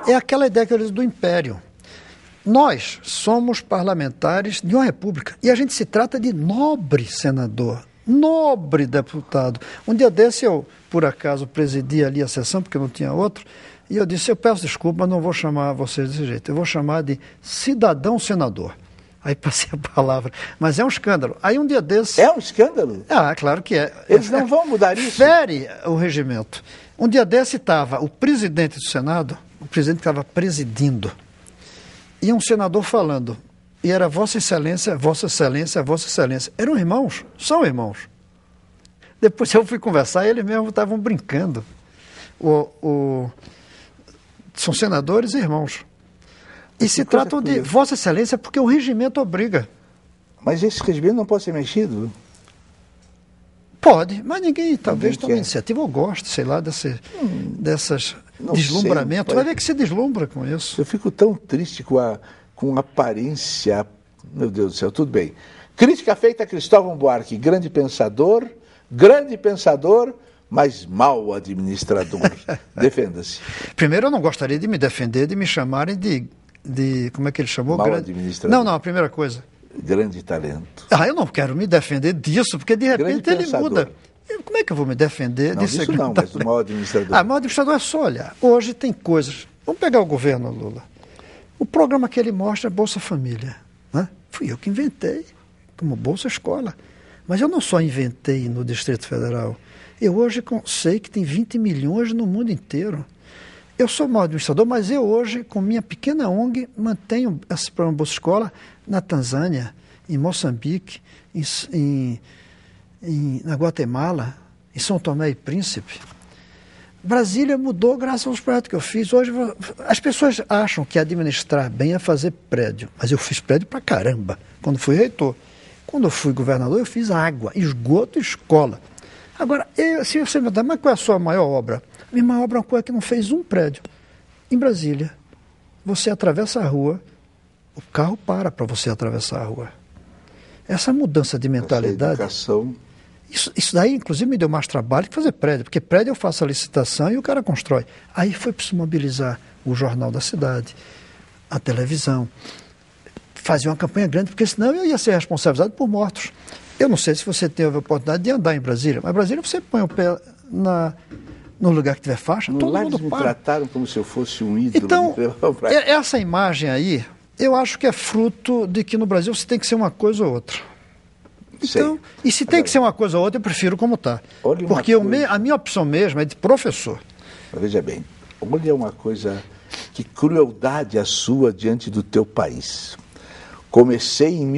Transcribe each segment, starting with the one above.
É aquela ideia que eu disse do império. Nós somos parlamentares de uma república e a gente se trata de nobre senador, nobre deputado. Um dia desse eu, por acaso, presidi ali a sessão, porque não tinha outro, e eu disse, eu peço desculpa, mas não vou chamar vocês desse jeito, eu vou chamar de cidadão senador. Aí passei a palavra, mas é um escândalo. Aí um dia desse... É um escândalo? Ah, claro que é. Eles não vão mudar isso? Fere o regimento. Um dia desse estava o presidente do Senado, o presidente que estava presidindo, e um senador falando, e era Vossa Excelência, Vossa Excelência, Vossa Excelência. Eram irmãos, são irmãos. Depois eu fui conversar e eles mesmos estavam brincando. São senadores e irmãos. E se tratam de Vossa Excelência porque o regimento obriga. Mas esse regimento não pode ser mexido? Pode, mas ninguém talvez tome iniciativa ou goste, sei lá, dessas deslumbramentos. Vai ver que se deslumbra com isso. Eu fico tão triste com a aparência. Meu Deus do céu, tudo bem. Crítica feita a Cristóvão Buarque, grande pensador, mas mau administrador. Defenda-se. Primeiro, eu não gostaria de me defender, de me chamarem de como é que ele chamou? Mau administrador. Não, a primeira coisa. Grande talento. Eu não quero me defender disso, porque de repente ele muda. Como é que eu vou me defender disso? Não, mas do mau administrador. Mau administrador é só olhar. Hoje tem coisas. Vamos pegar o governo Lula. O programa que ele mostra é Bolsa Família. Né? Fui eu que inventei, como Bolsa Escola. Mas eu não só inventei no Distrito Federal. Eu hoje sei que tem 20 milhões no mundo inteiro. Eu sou mau administrador, mas eu hoje, com minha pequena ONG, mantenho esse programa Bolsa Escola na Tanzânia, em Moçambique, na Guatemala, em São Tomé e Príncipe. Brasília mudou graças aos projetos que eu fiz. Hoje as pessoas acham que administrar bem é fazer prédio, mas eu fiz prédio pra caramba quando fui reitor. Quando eu fui governador, eu fiz água, esgoto e escola. Agora, se você me perguntar, mas qual é a sua maior obra? Minha maior obra é uma coisa que não fez um prédio. Em Brasília, você atravessa a rua, o carro para você atravessar a rua. Essa mudança de mentalidade... Educação... Isso daí, inclusive, me deu mais trabalho que fazer prédio, porque prédio eu faço a licitação e o cara constrói. Aí foi preciso mobilizar o Jornal da Cidade, a televisão, fazer uma campanha grande, porque senão eu ia ser responsabilizado por mortos. Eu não sei se você teve a oportunidade de andar em Brasília, mas Brasília você põe o pé no lugar que tiver faixa, todo mundo eles me para. Trataram como se eu fosse um ídolo. Então, essa imagem aí, eu acho que é fruto de que no Brasil você tem que ser uma coisa ou outra. Então, e se tem que ser uma coisa ou outra, eu prefiro como está. Porque a minha opção mesmo é de professor. Veja bem, olha uma coisa, que crueldade a sua diante do teu país. Comecei em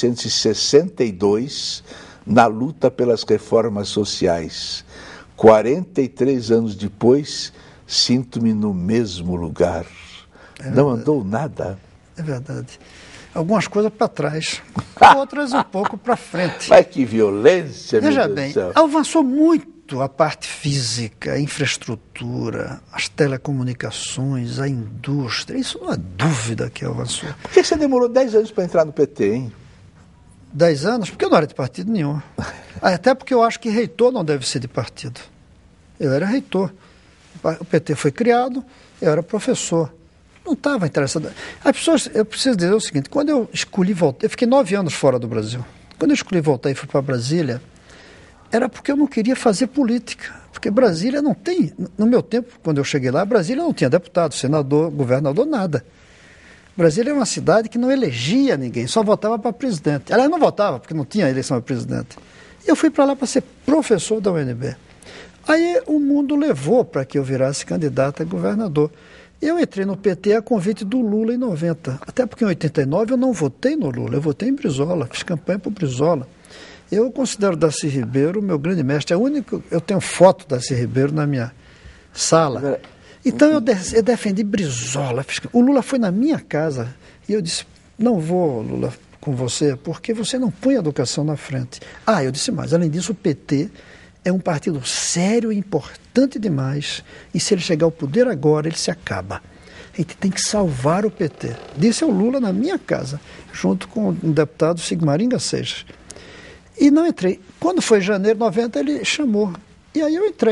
1962 na luta pelas reformas sociais. 43 anos depois, sinto-me no mesmo lugar. Não andou nada. É verdade. Algumas coisas para trás, outras um pouco para frente. Mas que violência, Veja bem, avançou muito a parte física, a infraestrutura, as telecomunicações, a indústria. Isso não há dúvida que avançou. Por que você demorou 10 anos para entrar no PT, hein? 10 anos? Porque eu não era de partido nenhum. Até porque eu acho que reitor não deve ser de partido. Eu era reitor. O PT foi criado, eu era professor. Não estava interessado. As pessoas, eu preciso dizer o seguinte, quando eu escolhi voltar, eu fiquei 9 anos fora do Brasil. Quando eu escolhi voltar e fui para Brasília, era porque eu não queria fazer política. Porque Brasília não tem, no meu tempo, quando eu cheguei lá, Brasília não tinha deputado, senador, governador, nada. Brasília é uma cidade que não elegia ninguém, só votava para presidente. Aliás, não votava, porque não tinha eleição para presidente. Eu fui para lá para ser professor da UNB. Aí o mundo levou para que eu virasse candidato a governador. Eu entrei no PT a convite do Lula em 90. Até porque em 89 eu não votei no Lula, eu votei em Brizola, fiz campanha para o Brizola. Eu considero Darcy Ribeiro meu grande mestre. É o único, eu tenho foto da Darcy Ribeiro na minha sala. Então eu defendi Brizola. O Lula foi na minha casa e eu disse, não vou, Lula, com você, porque você não põe a educação na frente. Eu disse mais, além disso o PT é um partido sério e importante demais, e se ele chegar ao poder agora, ele se acaba. A gente tem que salvar o PT. Disse o Lula na minha casa, junto com o deputado Sigmaringa Seixas. E não entrei. Quando foi em janeiro de 90, ele chamou. E aí eu entrei.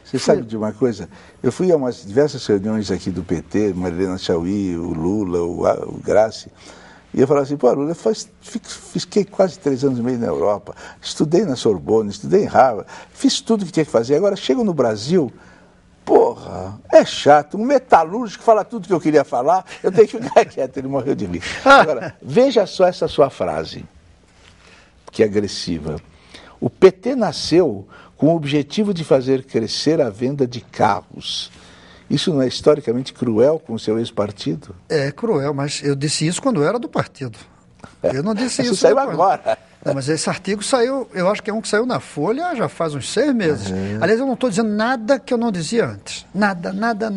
Você sabe de uma coisa? Eu fui a umas diversas reuniões aqui do PT, Marilena Chauí, o Lula, o Graci, e eu falava assim, pô, Lula, fiquei quase 3 anos e meio na Europa, estudei na Sorbonne, estudei em Harvard, fiz tudo que tinha que fazer, agora chego no Brasil, porra, é chato, um metalúrgico fala tudo que eu queria falar, eu tenho que ficar quieto, ele morreu de rir. Agora, veja só essa sua frase, que é agressiva. O PT nasceu com o objetivo de fazer crescer a venda de carros. Isso não é historicamente cruel com o seu ex-partido? É cruel, mas eu disse isso quando eu era do partido. Eu não disse isso. Isso saiu agora. Não, mas esse artigo saiu, eu acho que é um que saiu na Folha já faz uns 6 meses. Aliás, eu não estou dizendo nada que eu não dizia antes. Nada.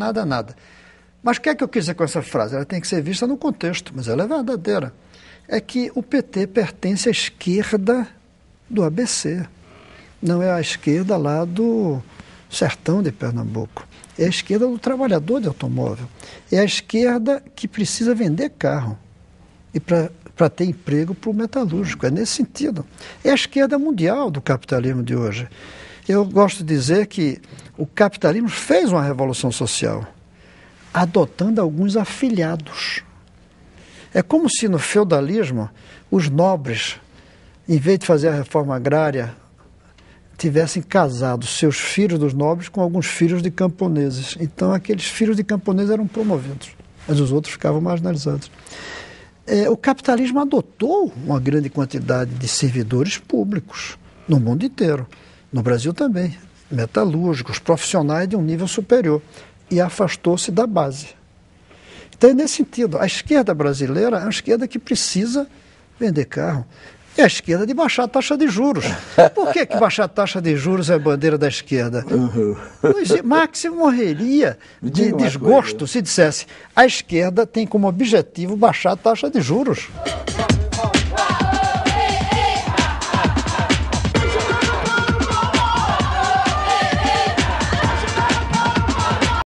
Mas o que é que eu quis dizer com essa frase? Ela tem que ser vista no contexto, mas ela é verdadeira. É que o PT pertence à esquerda do ABC. Não é a esquerda lá do sertão de Pernambuco. É a esquerda do trabalhador de automóvel. É a esquerda que precisa vender carro e para ter emprego para o metalúrgico. É nesse sentido. É a esquerda mundial do capitalismo de hoje. Eu gosto de dizer que o capitalismo fez uma revolução social, adotando alguns afilhados. É como se no feudalismo os nobres, em vez de fazer a reforma agrária, tivessem casado seus filhos dos nobres com alguns filhos de camponeses. Então, aqueles filhos de camponeses eram promovidos, mas os outros ficavam marginalizados. O capitalismo adotou uma grande quantidade de servidores públicos no mundo inteiro, no Brasil também, metalúrgicos, profissionais de um nível superior, e afastou-se da base. Então, é nesse sentido, a esquerda brasileira é uma esquerda que precisa vender carro. É a esquerda de baixar a taxa de juros. Por que baixar a taxa de juros é a bandeira da esquerda? Marx morreria de desgosto se dissesse a esquerda tem como objetivo baixar a taxa de juros.